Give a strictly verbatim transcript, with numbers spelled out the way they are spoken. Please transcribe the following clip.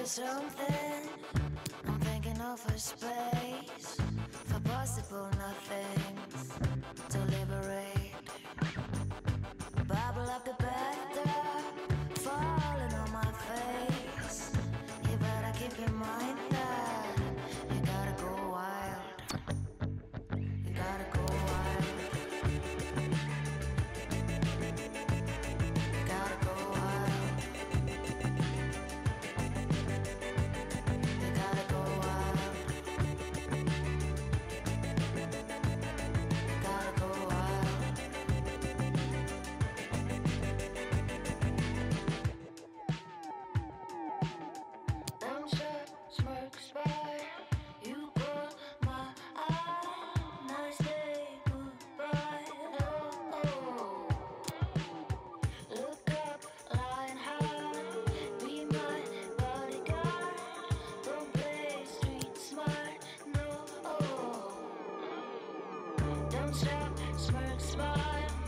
something. I'm thinking of a space for possible nothings to liberate. Bubble up the bathtub, falling on my face. You better keep in mind that you gotta go wild. You gotta go wild. You gotta go wild. You gotta go wild. You gotta go wild. Them short smirks by, you caught my eye. Nice day, goodbye. Oh, oh. Look up, lying high. Be my bodyguard. Don't play street smart, no. Don't stop, smirk, smile.